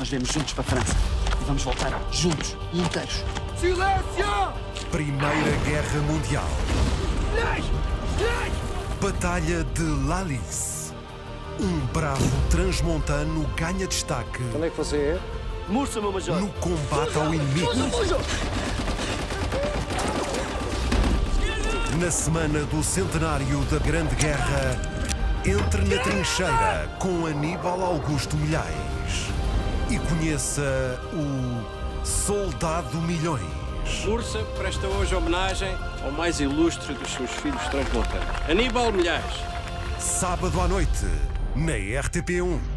nós viemos juntos para a França. E vamos voltar juntos, inteiros. Silêncio! Primeira Guerra Mundial. Batalha de Lalice. Um bravo transmontano ganha destaque. Onde é que você é? Mursa, meu major. No combate ao inimigo. Na semana do centenário da Grande Guerra, entre na trincheira com Aníbal Augusto Milhais e conheça o Soldado Milhões. Mursa presta hoje homenagem ao mais ilustre dos seus filhos transmontanos, Aníbal Milhais. Sábado à noite, na RTP1.